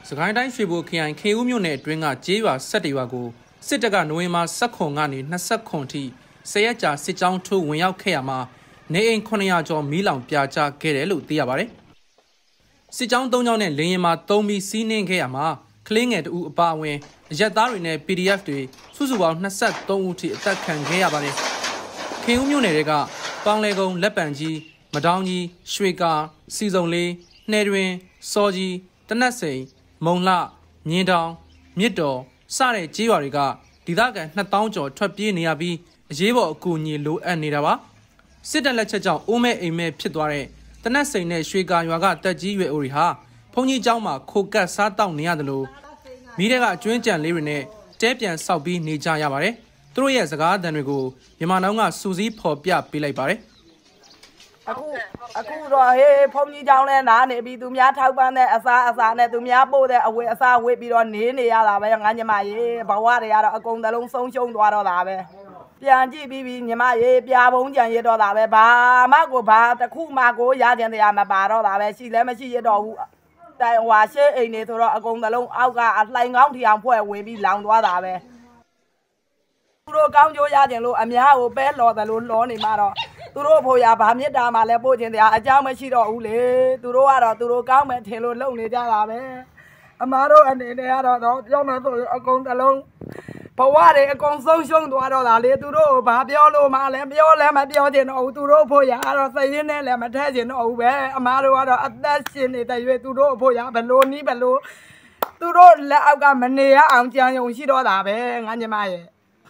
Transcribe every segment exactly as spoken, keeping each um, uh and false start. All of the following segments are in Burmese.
စကိုင်းတိုင်းရွှေဘိုခရိုင်ခေဦးမြို့နယ်အတွင်းကကျေးရွာဆက်တရွာကိုစစ်တပ်ကနိုဝင်ဘာ၁၇ကနေ၂၇ထိဆယ်ရက်ကြာစစ်ကြောင်းထိုးဝင်ရောက်ခဲ့ရမှာနေအိမ်ခုနှစ်ရာကျော်မီးလောင်ပြာကျခဲ့တယ်လို့သိရပါတယ်။စစ်ကြောင်း၃ကြောင်းနဲ့လင်းရင်မှာသုံးပြီးစီးနှင်းခဲ့ရမှာကလေးငယ်တအူအပါအဝင်အရက်သားတွေနဲ့ P D F တွေစုစုပေါင်း၂၃ဦးထိအသက်ခံခဲ့ရပါတယ်။ခေဦးမြို့နယ်တွေကပေါင်းလဲကုန်းလက်ပံကြီးမဒေါင်းကြီးရွှေကာစီစုံလေးနှဲတွင်စောကြီးတနတ်စိန်မုံလှမြင်းတောင်မြစ်တော်စတဲ့ကျေးရွာတွေကဒေသခံနှစ်သောင်းကျော်ထွက်ပြေးနေရပြီးအရေးပေါ်အကူအညီလိုအပ်နေတာပါစစ်တပ်လက်ချက်ကြောင့်အိုးမဲအိမ်မဲဖြစ်သွားတဲ့တနတ်စိန်နဲ့ရွှေကာရွာကတက်ကြီးရွယ်အိုတွေဟာဘုံကြီးကျောင်းမှာခိုကတ်စားတောက်နေရတယ်လို့မိတဲ့ကအကျွင်းကြံလေးတွေနဲ့တဲပြန်ဆောက်ပြီးနေကြရပါတယ်သူတို့ရဲ့စကားအသံတွေကိုမြန်မာနောင်ကစူးစီးဖော်ပြပေးလိုက်ပါတယ်အခုအခုတော့ဟေးဖုန်ကြီးကြောင်းလဲနားနေပြီသူများထောက်ပံ့တဲ့အစားအစာနဲ့သူများပို့တဲ့အဝတ်အစားဝတ်ပြီးတော့နေနေရတာပဲငါညီမရေဘဝတွေကတော့အကုန်သလုံးဆုံးရှုံးသွားတော့တာပဲပြန်ကြည့်ပြီးပြီးညီမရေပြာပုံးကြံရတော့တာပဲဘာမှကိုဘာတခုမှကိုရကြင်တရားမပါတော့တာပဲရှိလဲမရှိရတော့ဘူးတိုင်ဟွာရှေ့အိမ်နေဆိုတော့အကုန်သလုံးအောက်ကအလှိုင်ကောင်းထီအောင်ဖွဲ့ဝင်ပြီးလောင်သွားတာပဲသူတို့ကောင်းကျိုးရကြင်လို့အများကိုပဲလော်တယ်လို့လောနေမှာတော့သူတို့ဖို့ရဗာမြစ်တာမှလည်းပို့ခြင်းတရားအကြောင်းမရှိတော့ဘူးလေသူတို့ကတော့သူတို့ကောင်းမယ်ထင်လို့လုံနေကြတာပဲအမားတို့အနေနဲ့ကတော့တော့ပြောမှဆိုအကုန်တလုံးဘဝတွေအကုန်ဆုံးရှုံးသွားတော့တာလေသူတို့ဘာပြောလို့မှလည်းပြောလည်းမပြောချင်တော့ဘူးသူတို့ဖို့ရကတော့စရင်းနဲ့လည်းမထည့်ချင်တော့ဘူးပဲအမားတို့ကတော့အသက်ရှင်နေတဲ့ရွေးသူတို့ဖို့ရဘလို့နီးဘလို့သူတို့လက်အောက်ကမနေရအောင်ကြံယုံရှိတော့တာပဲငါညီမရဲ့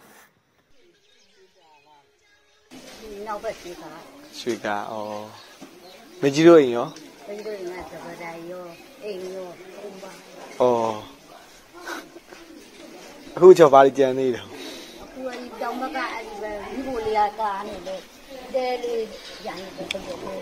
နောက်ဘက်ရွှေကာရွှေကာဩမကြီးတို့အိမ်ရောမကြီးတို့အိမ်ကသဘောတရားရောအိမ်ရောဘုံပါဩအခုကျော်ပါလိကြံနေတယ်အခုအဲဒီတောင်ဘက်ကအဲဒီပဲဒီကိုလေးကကားနေလေတဲလေးရန်တဲ့ပုံပေါ်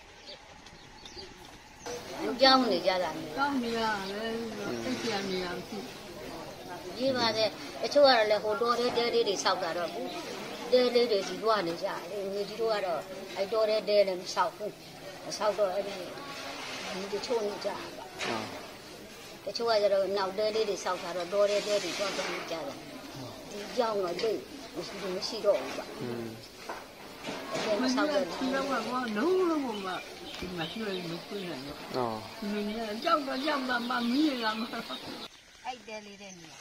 ကြောင်းနေကြတာနေကြောင်းနေရလဲသိချင်နေရပြီရေးပါတဲ့တချို့ကတော့လေဟိုတော်တဲ့တဲလေးတွေစောက်တာတော့တဲလေးတွေဒီဘွားနေကြတယ်ငွေဒီတို့ကတော့အဲတော်တဲ့တဲလည်းမဆောက်ဘူးမဆောက်တော့အဲဒီဒီတချို့နေကြတချို့ကကျတော့နောက်တဲလေးတွေဆောက်တာတော့တော်တဲ့တဲတွေတော့ပြန်ကြတယ်ဒီကြောင်းတော့တိတ်မရှိမရှိတော့ဘူးပါအဲမဆောက်တော့ဒီတော့ကလုံးလုံးမှဒီမှာရှိရလို့ပြနေတယ်။အော်။ဒီနေ့ကြောက်တော့ကြောက်တာမှမီးရမှာ။အဲ့တဲလေးတဲ့နေ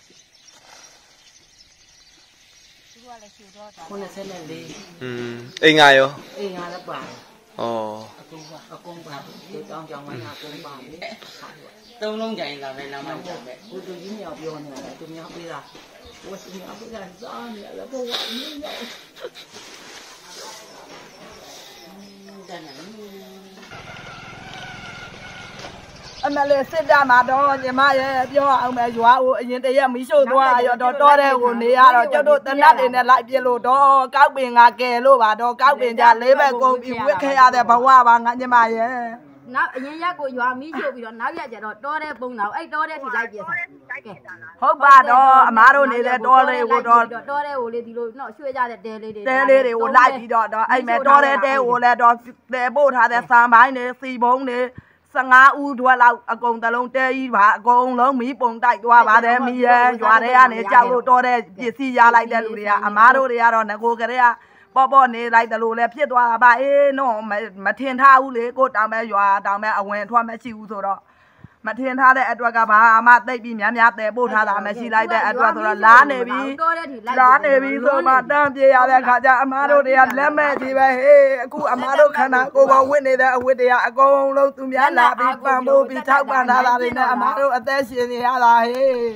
သူကလည်းရှူတော့တာခုနှစ်ဆယ်လေးอืมအိမ်ငါရောအိမ်ငါလည်းပါဩအကုန်ပါအကုန်ပါဒီတောင်းကြောင်ဝိုင်းကအကုန်ပါလေသုံးလုံးကြိုင်လာပဲလာမှချက်ပဲကိုတူကြီးမြောက်ပြောနေတယ်သူများပြေးတာဝတ်စီမြောက်ပြေးတာစားနေတယ်ဘောကအင်းမြောက်တန်းအမလေးစစ်တာမှာတော့ညီမရဲ့ပြောအောင်မယ်ရွာကိုအရင်တရက်မီးရှို့သွားရတော့တော်တဲ့ကိုနေရတော့ကျတို့တနတ်တွေနဲ့လိုက်ပြလို့တော့ကောက်ပင်ကကယ်လို့ပါတော့ကောက်ပင်ကြလေးဘက်ကုန်ပြီးဝစ်ခဲ့ရတဲ့ဘဝပါငါညီမရဲ့နောက်အရင်ရက်ကိုရွာမီးရှို့ပြီးတော့နောက်ရက်ကျတော့တော်တဲ့ပုံတော်အဲ့တော်တဲ့ထိလိုက်ပြစားဟုတ်ပါတော့အမားတို့နေတဲ့တော်လေးကိုတော့တော်တဲ့ကိုလေဒီလိုနော်ရွှေ့ကြတဲ့တဲလေးတွေတဲလေးတွေကိုလိုက်ပြီးတော့အဲ့မဲ့တော်တဲ့တဲကိုလည်းတော့တဲပို့ထားတဲ့စံပိုင်းတွေစီပုံတွေဆယ်ငါးဦးတွက်လောက်အကုန်တလုံးတဲကြီးပါအကုန်လုံးမီးပုံတိုက်သွားပါတယ်မီးရဲရွာထဲကနေကြောက်လို့တော်တဲ့ပစ္စည်းရလိုက်တဲ့လူတွေကအမားတို့တွေကတော့ငကိုကလေးကပေါ့ပေါ့နေလိုက်တယ်လို့လည်းဖြစ်သွားတာပါအေးနော်မထင်ထားဘူးလေကိုတောင်ပဲရွာတောင်ပဲအဝင်အထွက်မရှိဘူးဆိုတော့မထင်ထားတဲ့အတွက်ကဘာမှသိပ်ပြီးများများတဲပို့ထားတာမရှိလိုက်တဲ့အတွက်ဆိုတော့လားနေပြီလားနေပြီဆိုမှတန်းပြေရတဲ့ခါကျအမားတို့တွေကလက်မဲ့ကြီးပဲဟေးအခုအမားတို့ခန္ဓာကိုယ်ပေါ်ဝတ်နေတဲ့အဝတ်တွေကအကုန်လုံးသူများလာပြီးပံပိုးပြီးထောက်ပံ့ထားတာတွေနဲ့အမားတို့အသက်ရှင်နေရတာဟေး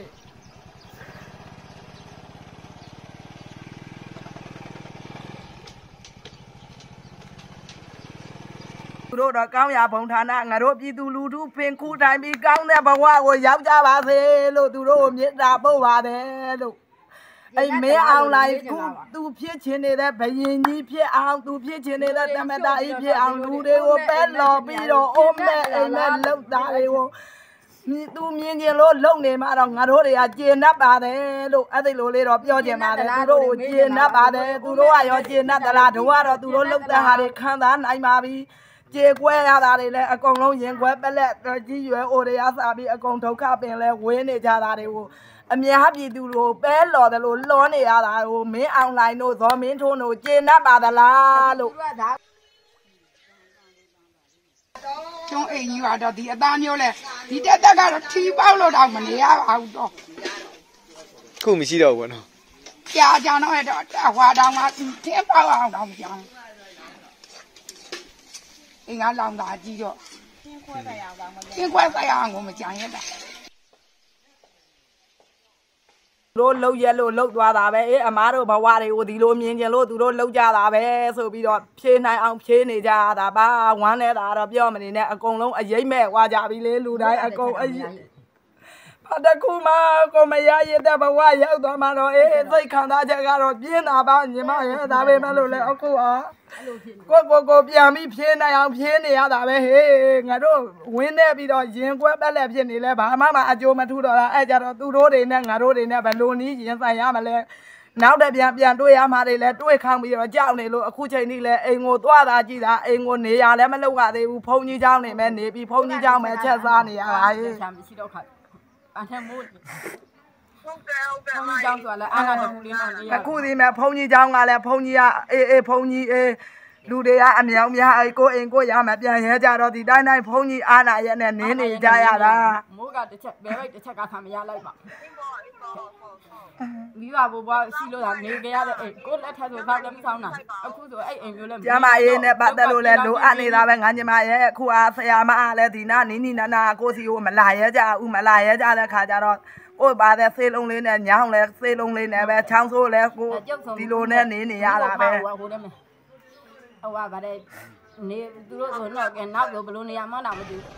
သူတို့တော့ကောင်းရာဘုံဌာနငါတို့ပြည်သူလူထုဖင်ခုတိုင်းပြီးကောင်းတဲ့ဘဝကိုရောက်ကြပါစေလို့သူတို့မေတ္တာပို့ပါတယ်လို့အိမ်မဲအောင်လိုက်ခုသူဖြစ်ချင်နေတဲ့ဘယင်ကြီးဖြစ်အောင်သူဖြစ်ချင်နေတဲ့တမတာကြီးဖြစ်အောင်လူတွေကိုပဲလော်ပြီးတော့အိုးမဲ့အိမ်မဲ့လောက်သားတွေကိုမြင်သူမြင်ကျင်လို့လုံနေမှာတော့ငါတို့တွေကကျေနပ်ပါတယ်လို့အဲ့ဒီလိုလေးတော့ပြောချင်ပါတယ်သူတို့ကိုကျေနပ်ပါတယ်သူတို့ကရောကျေနပ်သလားတို့ကတော့သူတို့လုံတဲ့ဟာတွေခံစားနိုင်ပါပြီကြေကွဲရတာတွေလည်းအကုန်လုံးရင်ခွဲပလက်ကြီးရွယ်အိုတွေအစားပြီးအကုန်ဒုက္ခပင်လဲဝင်းနေကြတာတွေကိုအများပြည်သူတို့ပဲလော်တယ်လို့လောနေရတာကိုမင်းအွန်လိုင်းတို့ဇော်မင်းထွန်းတို့ကျေနပ်ပါသလားလို့ကျုံအိမ်ကြီးကတော့ဒီအသားမျိုးလဲဒီတက်တက်ကတော့ထီပေါက်လို့တော့မနေရပါဘူးတော့ခုမရှိတော့ဘူးနော်ကြာကြာတော့တော့ဟွာတောင်မှထင်းပေါက်အောင်တော့မကြောင်အင်းကလောင်တာကြီးတော့ထင်းခွဲဆိုင်အောင်တော့မထင်းခွဲဆိုင်အောင်ကိုမကြံရတာတို့လှုပ်ရက်လို့လှုပ်သွားတာပဲအေးအမားတို့ဘဝတွေကိုဒီလိုမြင်ကြလို့သူတို့လှုပ်ကြတာပဲဆိုပြီးတော့ဖြေးနိုင်အောင်ဖြေးနေကြတာပါဝမ်းနေတာတော့ပြောမနေနဲ့အကုန်လုံးအရိမ့်မဲ့ဝါကြပြီလေလူတိုင်းအကုန်အဘာတကူမကိုမရရတဲ့ဘဝရောက်သွားမှတော့အေးစိတ်ခံစားချက်ကတော့ပြင်းတာပါညီမရဲ့ဒါပဲမလို့လေအခုဟာကိုကိုကိုပြန်ပြီးဖြေးနိုင်အောင်ဖြေးနေရတာပဲဟေးငါတို့ဝင်းနေပြီးတော့ရင်ကွဲပက်လက်ဖြစ်နေလဲဘာမှမအကျိုးမထူတော့တာအဲ့ကြတော့သူတို့တွေနဲ့ငါတို့တွေနဲ့ဘယ်လိုနည်းရင်ဆိုင်ရမလဲနောက်တဲ့ပြန်ပြန်တွေ့ရမှာတွေလဲတွေ့ခေါင်းပြီးတော့ကြောက်နေလို့အခုချိန်ကြီးလဲအိမ်ကိုသွားတာကြည့်တာအိမ်ကိုနေရလဲမလုပ်ရသေးဘူးဖုန်းကြီးเจ้าနေမဲ့နေပြီးဖုန်းကြီးเจ้าမဲ့ချက်စားနေရတာဟေးမရှိတော့ခါအထက်မို့ဟုတ်ကဲ့ဟုတ်ကဲ့ဘုန်းကြီးကျောင်းဆိုလည်းအားနာတခုလေးတော့နေရအခုဒီမဲ့ဘုန်းကြီးเจ้าကလည်းဘုန်းကြီးကအေးအေးဘုန်းကြီးအေးလူတွေကအမြောင်များကိုအိမ်ကိုရမှာပြန်ရဲကြတော့ဒီတိုင်းတိုင်းဘုန်းကြီးအားနာရဲ့နဲ့နင်းနေကြရတာမိုးကတစ်ချက်ဘယ်ဘက်တစ်ချက်ကခံမရလိုက်ပါမိဘဘဘရှိလို့သာနေကြရတဲ့အိမ်ကိုလက်ထက်ဆိုဘာလည်းမဆောင်တာအခုဆိုအဲ့အိမ်မျိုးလည်းကျမအေးနဲ့ပတ်သက်လို့လဲလိုအပ်နေတာပဲငါညီမရဲ့အခုအားဆရာမအားလဲဒီနာနီးနီးနာနာကိုစီကိုမလာရဲကြဘူးမလာရဲကြတဲ့ခါကျတော့ကိုပါတဲ့ဆေးလုံးလေးနဲ့ညောင်းလဲဆေးလုံးလေးနဲ့ပဲချောင်းဆိုးလဲကိုဒီလိုနဲ့နေနေရတာပဲဟိုဟိုလည်းဟိုကဗါတဲ့နေသူတို့ဆိုတော့ကဲနောက်တော့ဘလို့နေရမှန်းတော့မသိဘူး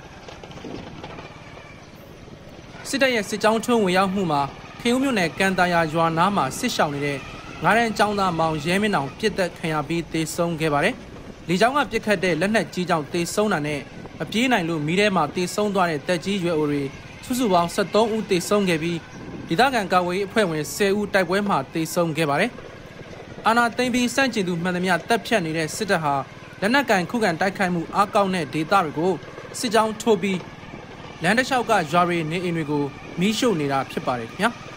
စစ်တပ်ရဲ့စစ်ကြောင်းထုံးဝင်ရောက်မှုမှာခင်ဦးမြို့နယ်ကန်တာယာရွာနားမှာစစ်ရှောင်နေတဲ့ငါးရန်ចောင်းသားမောင်ရဲမင်းအောင်ပြစ်သက်ခံရပြီးတေဆုံးခဲ့ပါတယ်။လေကြောင်းကပြစ်ခတ်တဲ့လက်နက်ကြီးကြောင့်တေဆုံးတာနဲ့အပြေးနိုင်လို့မီးထဲမှာတေဆုံးသွားတဲ့တက်ကြီးရွယ်အိုတွေစုစုပေါင်း၁၃ဦးတေဆုံးခဲ့ပြီးဒေသခံကာကွယ်ရေးအဖွဲ့ဝင်၁၀ဦးတိုက်ပွဲမှာတေဆုံးခဲ့ပါတယ်။အာနာသိန်းပြီးစန့်ကျင်သူမှန်သမျှတပ်ဖြတ်နေတဲ့စစ်တပ်ဟာလက်နက်ကင်ခုခံတိုက်ခိုက်မှုအားကောင်းတဲ့ဒေသတွေကိုစစ်ကြောင်းထိုးပြီးလမ်းတစ်လျှောက်ကရွာတွေနေအိမ်တွေကိုမီးရှို့နေတာဖြစ်ပါတယ်ခင်ဗျာ။